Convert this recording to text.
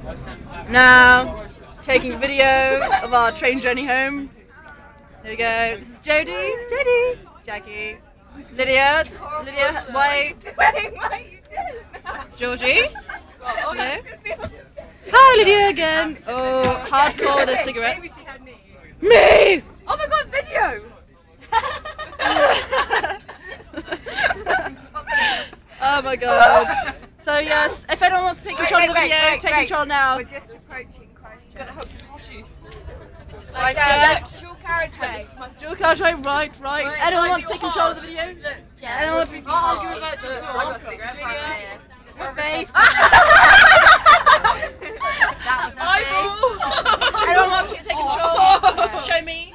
Now, taking a video of our train journey home. Here we go. This is Jodie, Jackie, Lydia, wait, you did. Georgie. Hello. Hi, Lydia again. Oh, hardcore with a cigarette. Maybe she had me. Me! Oh my god, video! Oh my god. So yes, if anyone wants to take control of the video, take control now. We're just approaching Christchurch. Gotta hope you push you. This is Christchurch. dual carriageway. Dual carriageway, right. Anyone want to take control of the video? Look, yeah. Anyone want to be... I'll give a virtual tour. I got a cigarette. Her face. That was Eyeball. Anyone want to take control? Show me.